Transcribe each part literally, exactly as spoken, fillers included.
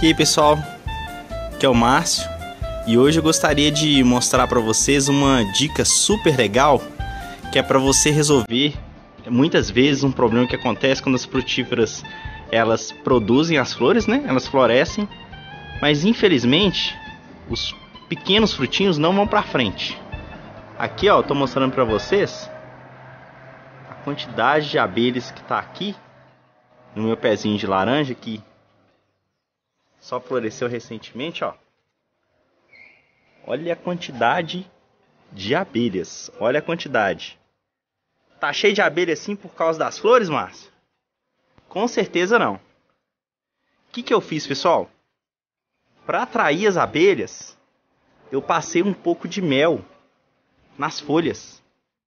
E aí pessoal, aqui é o Márcio e hoje eu gostaria de mostrar para vocês uma dica super legal que é para você resolver muitas vezes um problema que acontece quando as frutíferas elas produzem as flores, né? Elas florescem, mas infelizmente os pequenos frutinhos não vão para frente. Aqui ó, eu tô mostrando para vocês a quantidade de abelhas que tá aqui no meu pezinho de laranja que só floresceu recentemente, ó. Olha a quantidade de abelhas. Olha a quantidade. Tá cheio de abelha assim por causa das flores, Márcio? Com certeza não. O que que eu fiz, pessoal? Para atrair as abelhas, eu passei um pouco de mel nas folhas.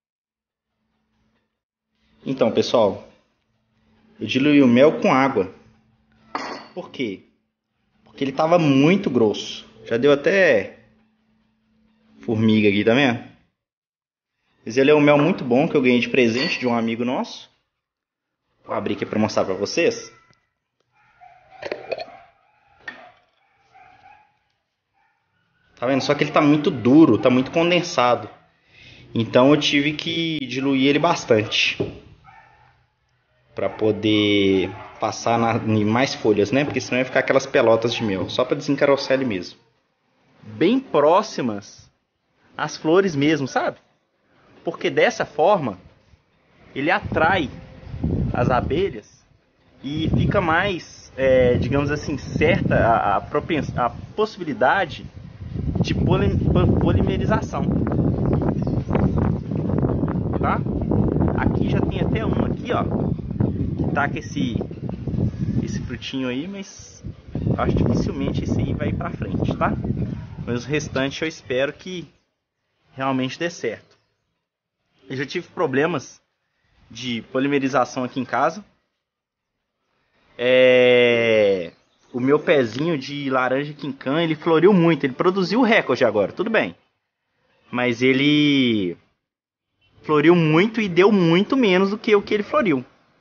Então, pessoal, eu diluí o mel com água. Por quê? Porque ele estava muito grosso. Já deu até formiga aqui, tá vendo? Mas ele é um mel muito bom que eu ganhei de presente de um amigo nosso. Vou abrir aqui para mostrar para vocês. Tá vendo? Só que ele tá muito duro, tá muito condensado. Então eu tive que diluir ele bastante para poder passar na, em mais folhas, né? Porque senão ia ficar aquelas pelotas de mel, só para desencaroçar ele mesmo. Bem próximas às flores mesmo, sabe? Porque dessa forma ele atrai as abelhas e fica mais, é, digamos assim, certa a, a, a possibilidade de polim, polimerização. Tá? Aqui já tem até um aqui, ó, que tá com esse esse frutinho aí, mas acho que dificilmente esse aí vai pra frente, tá? Mas o restante eu espero que realmente dê certo. Eu já tive problemas de polimerização aqui em casa. É... O meu pezinho de laranja quincan, ele floriu muito, ele produziu o recorde agora, tudo bem. Mas ele floriu muito e deu muito menos do que o que ele floriu.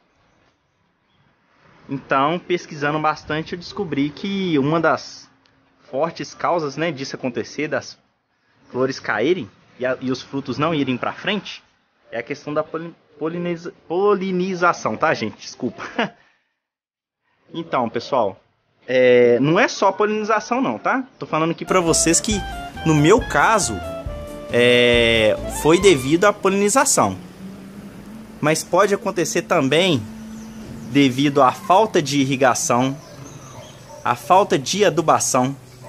Então, pesquisando bastante, eu descobri que uma das fortes causas, né, disso acontecer, das flores caírem e, a, e os frutos não irem para frente, é a questão da poliniza, polinização, tá, gente? Desculpa. Então, pessoal, é, não é só polinização não, tá? Tô falando aqui para vocês que, no meu caso, é, foi devido à polinização. Mas pode acontecer também devido à falta de irrigação, à falta de adubação,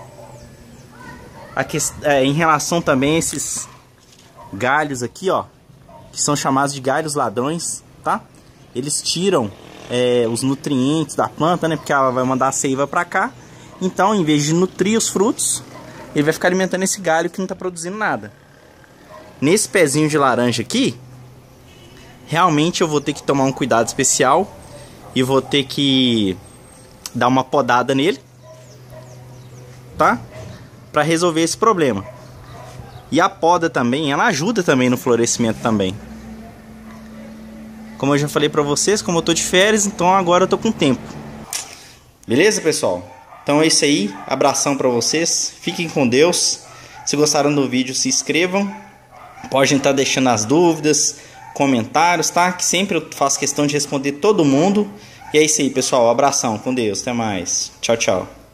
a que, é, em relação também a esses galhos aqui, ó, que são chamados de galhos ladrões, tá? Eles tiram é, os nutrientes da planta, né? Porque ela vai mandar a seiva para cá. Então, em vez de nutrir os frutos, ele vai ficar alimentando esse galho que não está produzindo nada. Nesse pezinho de laranja aqui, realmente eu vou ter que tomar um cuidado especial e vou ter que dar uma podada nele, tá? Para resolver esse problema. E a poda também, ela ajuda também no florescimento também. Como eu já falei para vocês, como eu tô de férias, então agora eu tô com tempo. Beleza, pessoal? Então é isso aí, abração para vocês, fiquem com Deus. Se gostaram do vídeo, se inscrevam. Podem estar deixando as dúvidas, comentários, tá? Que sempre eu faço questão de responder todo mundo. E é isso aí, pessoal. Um abração, com Deus. Até mais. Tchau, tchau.